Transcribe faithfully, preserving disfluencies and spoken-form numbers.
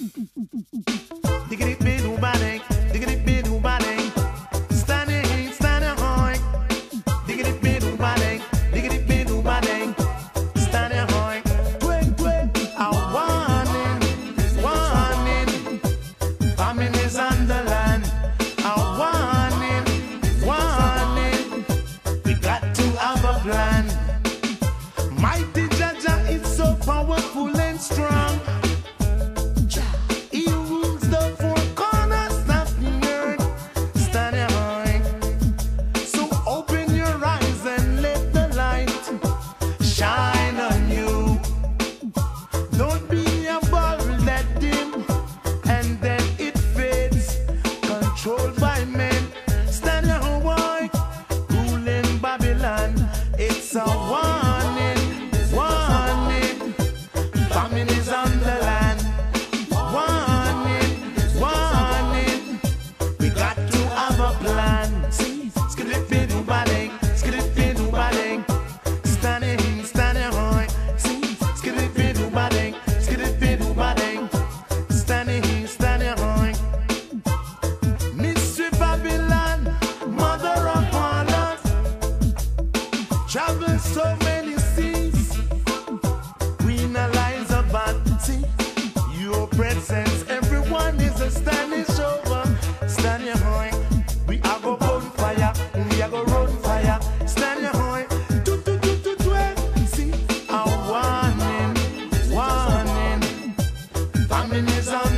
Diggity bit who bang, diggity bit who bang. Standing, standing high. Diggity bit who bang, diggity bit who bang. Standing high. Twig, twig. A warning, warning. Famine is on the land. A warning, warning. We got to have a plan. Mighty Jaja is so powerful and strong. Controlled by men, stand your boy, ruling Babylon. It's a warning, warning. Famine is on the land. Warning, warning. We got to have a plan. See, skidip bang, skidip bang. Standing, standing high. See, skidip bang, skidip bang. Standing, standing high. Travel so many seas, Queen Eliza Banty. Your presence, everyone is a standing over. Stand your high, we are go burn fire, we are go run fire. Stand your high, do do do do do. See, a warning, warning. Famine is on